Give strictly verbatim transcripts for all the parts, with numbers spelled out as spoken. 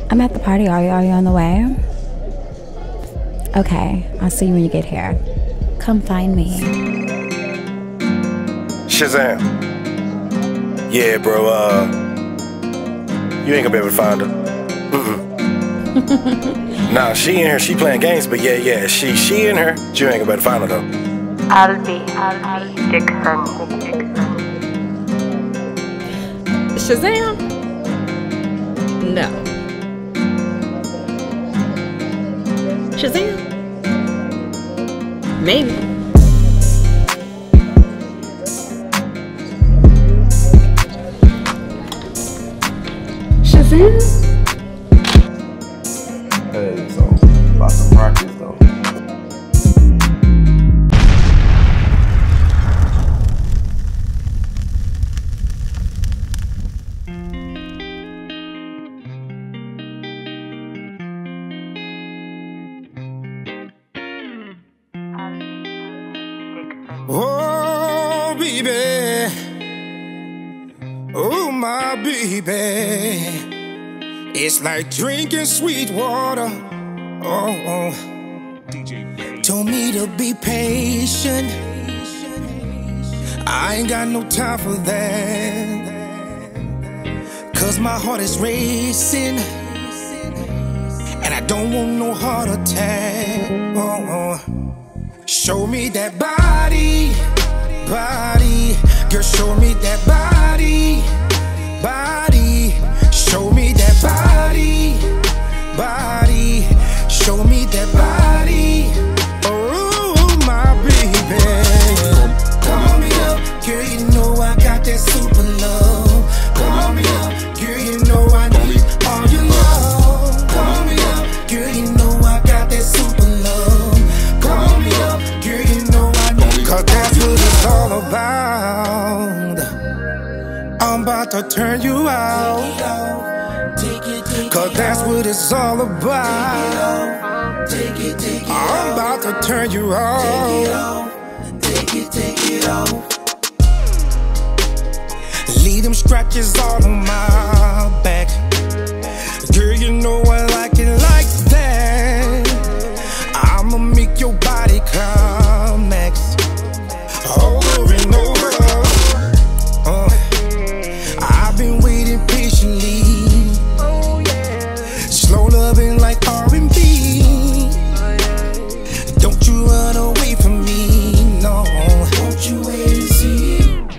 I'm at the party. Are you, are you on the way? Okay, I'll see you when you get here. Come find me. Shazam. Yeah, bro, uh, you ain't gonna be able to find her. Mm-mm. Nah, she in here, she playing games, but yeah, yeah, she she in her, you ain't gonna be able to find her though. Albi, Albi, Dixon, Dixon. Shazam? No. Shazam? Maybe. Shazam? Hey, so about some practice though. Oh, baby, oh, my baby, it's like drinking sweet water. Oh, oh. D J told me to be patient. I ain't got no time for that, 'cause my heart is racing, and I don't want no heart attack. Oh, oh. Show me that body, body, girl, show me that body, body, show me that body, body, show me that body. Oh, my baby, call me up, girl, you know I got that super love. Call me up, girl, you know I need all your love. Call me up, girl, you know I got that super love. Call me up, girl, you know I need, 'cause that's what it's all about. I'm about to turn you out, 'cause that's what it's all about. I'm about to turn you out. Leave them scratches all on my back. Girl, you know I like it like that. I'ma make your body climax over and over. Uh, I've been waiting patiently. Slow loving like R and B. Don't you run away from me, no. Don't you wait and see.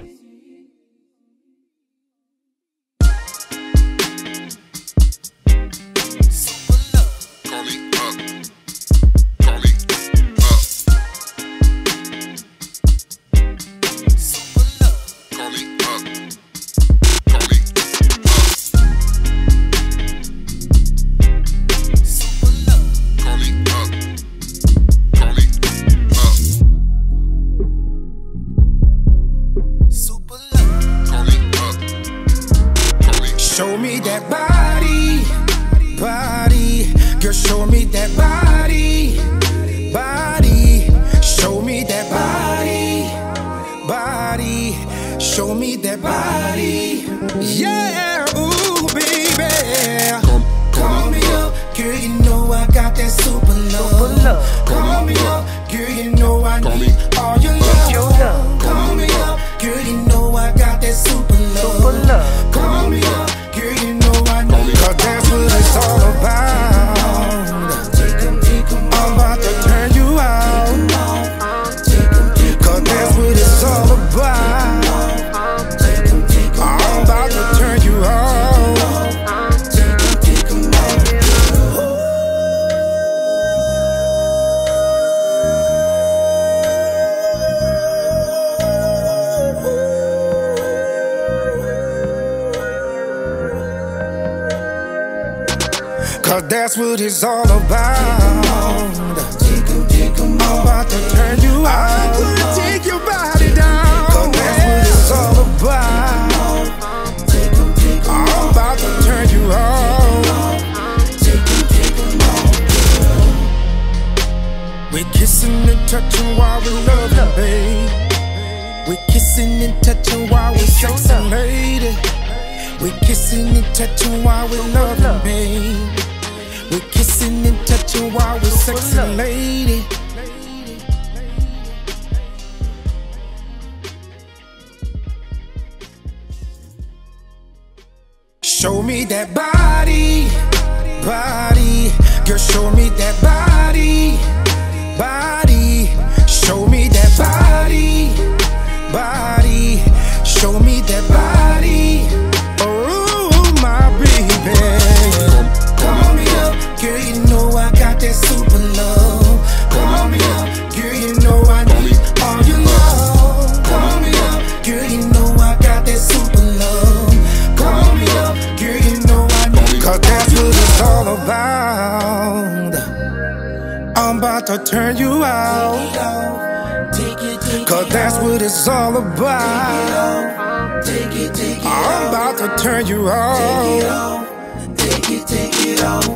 Show me that body, body, girl, show me that body, body, show me that body, body, show me that body. Yeah, ooh, baby, call me up, girl, you know I got that super love. Call me up, girl, you know I need all your love. Call me up, girl, you know I got that super love. Call me up, girl, you know I need, 'cause that's what it's all about. I'm about to turn you out, 'cause that's what it's all about. I'm about to turn you out. Cause that's what it's all about. I'm about to turn you out. I'm gonna take your body down. Cause that's what it's all about. I'm about to turn you out. We're kissing and touching while we're loving, babe. We're kissing and touching while we're sexing, lady. We're kissing and touching while we're loving, babe. sexy lady. Show me that body, body. Girl, show me that body, body. Show me that body, body. Show me that body. Oh, my baby. Call me up, girl, you know I got that super love. Call me up, girl, you know I need all your love. Call me up, girl, you know I got that super love. Call me up, girl, you know I need. Cause that's what it's all about. I'm about to turn you out. Cause that's what it's all about. I'm about to turn you out. Take it, take it off.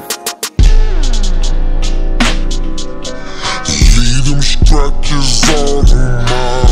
Leave them scratches all on my